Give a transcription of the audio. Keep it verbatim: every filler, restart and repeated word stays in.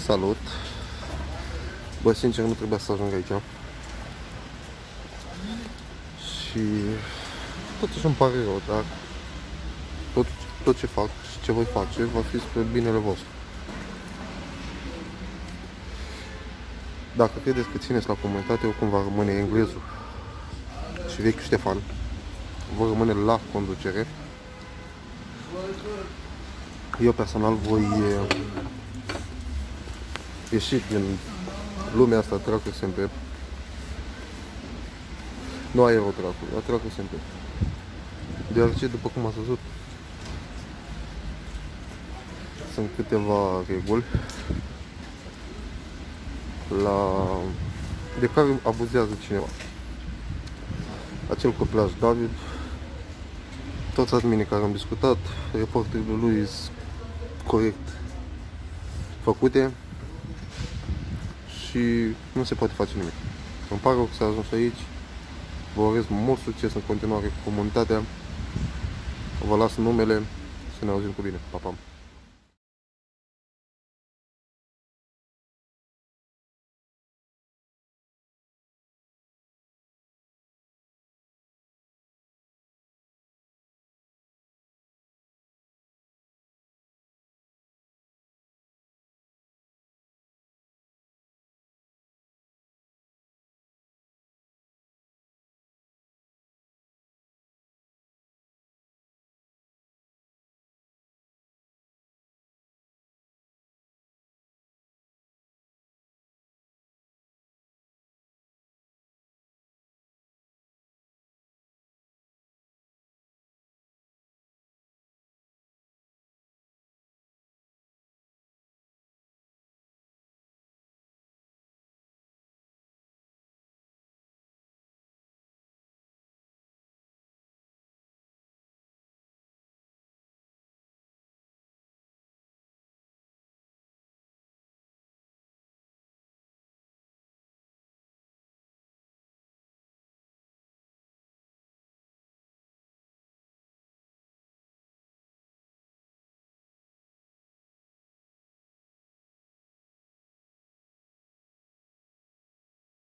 Salut! Bă, sincer, nu trebuia să ajung aici. Și totuși îmi pare rău, dar tot, tot ce fac și ce voi face va fi spre binele vostru. Dacă credeți că țineți la comunitate, oricum va rămâne englezul și vechiul Ștefan. Vor rămâne la conducere. Eu personal voi ieși din lumea asta Tracker S M P. Nu aerotracker, la Tracker S M P. Deoarece, după cum ați văzut, sunt câteva reguli la... de care abuzează cineva. Acel copilaș David, toți adminii care am discutat, reporterile lui sunt corect făcute și nu se poate face nimic. Îmi pare rău că s-a ajuns aici. Vă urez mult succes în continuare cu comunitatea. Vă las numele, să ne auzim cu bine. Pa, pa!